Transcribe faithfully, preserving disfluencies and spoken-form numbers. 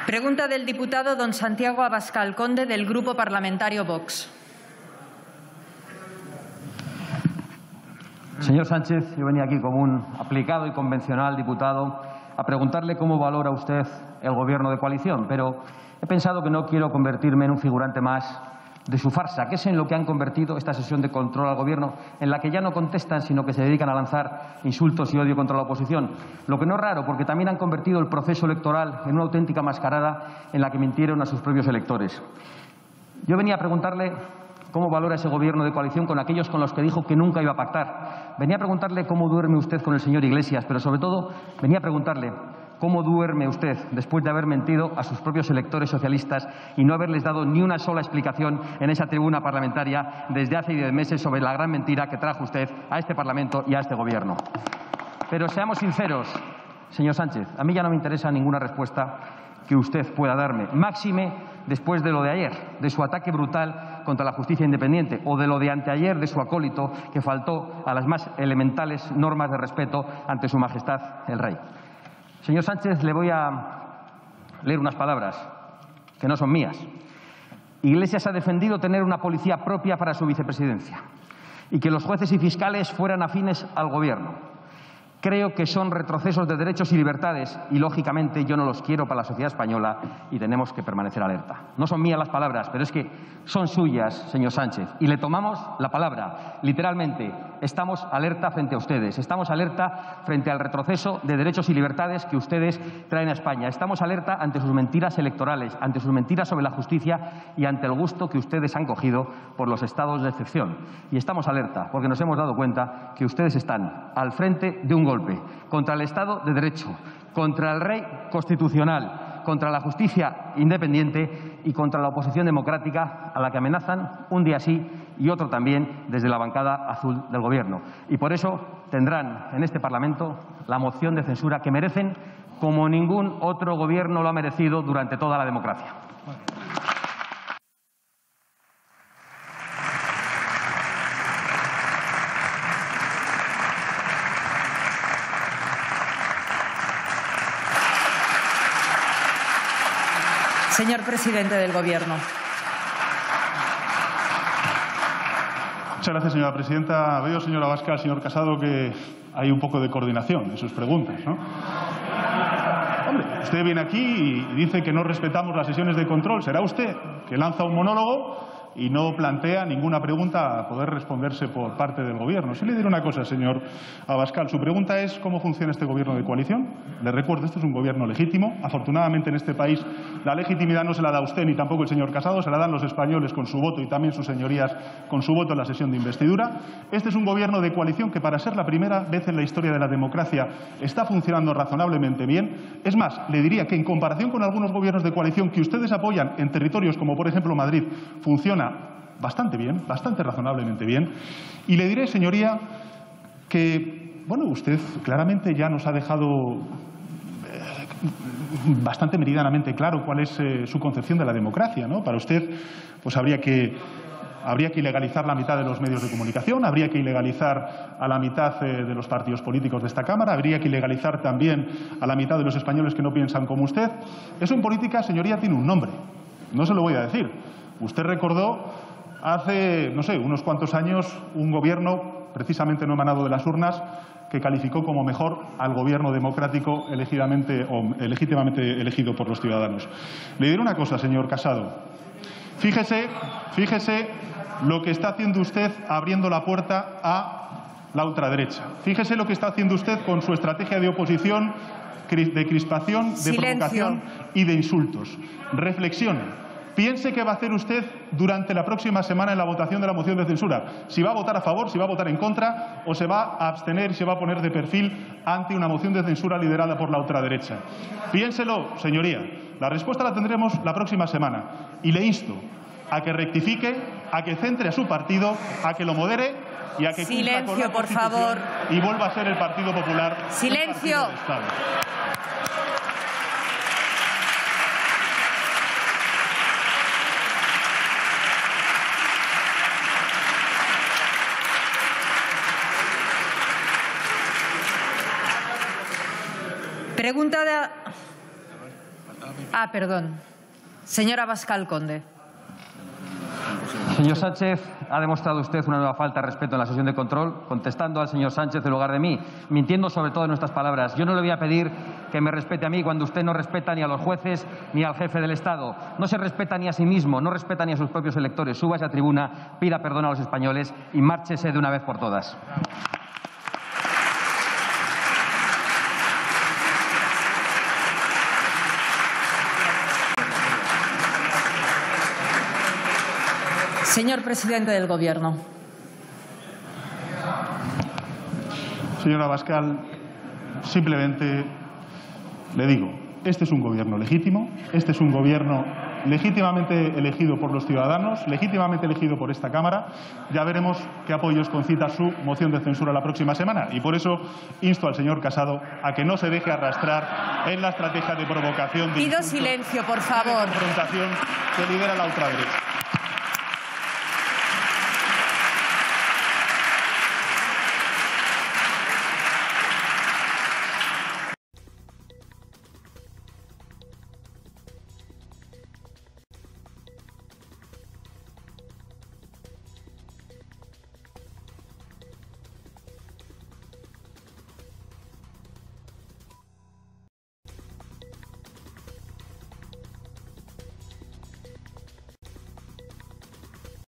Pregunta del diputado don Santiago Abascal Conde, del Grupo Parlamentario Vox. Señor Sánchez, yo venía aquí como un aplicado y convencional diputado a preguntarle cómo valora usted el Gobierno de coalición, pero he pensado que no quiero convertirme en un figurante más de su farsa, que es en lo que han convertido esta sesión de control al Gobierno, en la que ya no contestan, sino que se dedican a lanzar insultos y odio contra la oposición. Lo que no es raro, porque también han convertido el proceso electoral en una auténtica mascarada en la que mintieron a sus propios electores. Yo venía a preguntarle cómo valora ese Gobierno de coalición con aquellos con los que dijo que nunca iba a pactar. Venía a preguntarle cómo duerme usted con el señor Iglesias, pero sobre todo venía a preguntarle cómo duerme usted después de haber mentido a sus propios electores socialistas y no haberles dado ni una sola explicación en esa tribuna parlamentaria desde hace diez meses sobre la gran mentira que trajo usted a este Parlamento y a este Gobierno. Pero seamos sinceros, señor Sánchez, a mí ya no me interesa ninguna respuesta que usted pueda darme, máxime después de lo de ayer, de su ataque brutal contra la justicia independiente, o de lo de anteayer de su acólito que faltó a las más elementales normas de respeto ante su majestad el rey. Señor Sánchez, le voy a leer unas palabras que no son mías. Iglesias ha defendido tener una policía propia para su vicepresidencia y que los jueces y fiscales fueran afines al Gobierno. Creo que son retrocesos de derechos y libertades y, lógicamente, yo no los quiero para la sociedad española y tenemos que permanecer alerta. No son mías las palabras, pero es que son suyas, señor Sánchez, y le tomamos la palabra. Literalmente, estamos alerta frente a ustedes, estamos alerta frente al retroceso de derechos y libertades que ustedes traen a España. Estamos alerta ante sus mentiras electorales, ante sus mentiras sobre la justicia y ante el gusto que ustedes han cogido por los estados de excepción. Y estamos alerta porque nos hemos dado cuenta que ustedes están al frente de un golpe contra el Estado de Derecho, contra el rey constitucional, contra la justicia independiente y contra la oposición democrática a la que amenazan un día sí y otro también desde la bancada azul del Gobierno. Y por eso tendrán en este Parlamento la moción de censura que merecen como ningún otro Gobierno lo ha merecido durante toda la democracia. Señor presidente del Gobierno. Muchas gracias, señora presidenta. Veo, señora Abascal, señor Casado, que hay un poco de coordinación en sus preguntas, ¿no? Hombre, usted viene aquí y dice que no respetamos las sesiones de control. Será usted que lanza un monólogo y no plantea ninguna pregunta a poder responderse por parte del Gobierno. Sí le diré una cosa, señor Abascal. Su pregunta es cómo funciona este Gobierno de coalición. Le recuerdo, este es un Gobierno legítimo. Afortunadamente, en este país la legitimidad no se la da usted ni tampoco el señor Casado, se la dan los españoles con su voto y también sus señorías con su voto en la sesión de investidura. Este es un Gobierno de coalición que, para ser la primera vez en la historia de la democracia, está funcionando razonablemente bien. Es más, le diría que en comparación con algunos gobiernos de coalición que ustedes apoyan en territorios como, por ejemplo, Madrid, funciona bastante bien, bastante razonablemente bien. Y le diré, señoría, que, bueno, usted claramente ya nos ha dejado bastante meridianamente claro cuál es eh, su concepción de la democracia, ¿no? Para usted, pues habría que habría que ilegalizar la mitad de los medios de comunicación, habría que ilegalizar a la mitad eh, de los partidos políticos de esta Cámara, habría que ilegalizar también a la mitad de los españoles que no piensan como usted. Eso en política, señoría, tiene un nombre. No se lo voy a decir. Usted recordó hace, no sé, unos cuantos años un gobierno, precisamente no emanado de las urnas, que calificó como mejor al gobierno democrático elegidamente, o legítimamente elegido por los ciudadanos. Le diré una cosa, señor Casado. Fíjese, fíjese lo que está haciendo usted abriendo la puerta a la ultraderecha. Fíjese lo que está haciendo usted con su estrategia de oposición, de crispación, de Silencio. provocación y de insultos. Reflexione. Piense qué va a hacer usted durante la próxima semana en la votación de la moción de censura. Si va a votar a favor, si va a votar en contra, o se va a abstener y se va a poner de perfil ante una moción de censura liderada por la ultraderecha. Piénselo, señoría. La respuesta la tendremos la próxima semana. Y le insto a que rectifique, a que centre a su partido, a que lo modere y a que Silencio, cumpla con la por Constitución favor. y vuelva a ser el Partido Popular. Silencio. El partido de Estado. Pregunta de... Ah, perdón. Señora Abascal Conde. Señor Sánchez, ha demostrado usted una nueva falta de respeto en la sesión de control, contestando al señor Sánchez en lugar de mí, mintiendo sobre todo en nuestras palabras. Yo no le voy a pedir que me respete a mí cuando usted no respeta ni a los jueces ni al jefe del Estado. No se respeta ni a sí mismo, no respeta ni a sus propios electores. Suba a esa tribuna, pida perdón a los españoles y márchese de una vez por todas. Señor presidente del Gobierno. Señora Abascal, simplemente le digo, este es un gobierno legítimo, este es un gobierno legítimamente elegido por los ciudadanos, legítimamente elegido por esta Cámara. Ya veremos qué apoyos concita su moción de censura la próxima semana. Y por eso insto al señor Casado a que no se deje arrastrar en la estrategia de provocación de Pido insultos, silencio, por de favor. confrontación que lidera la ultraderecha.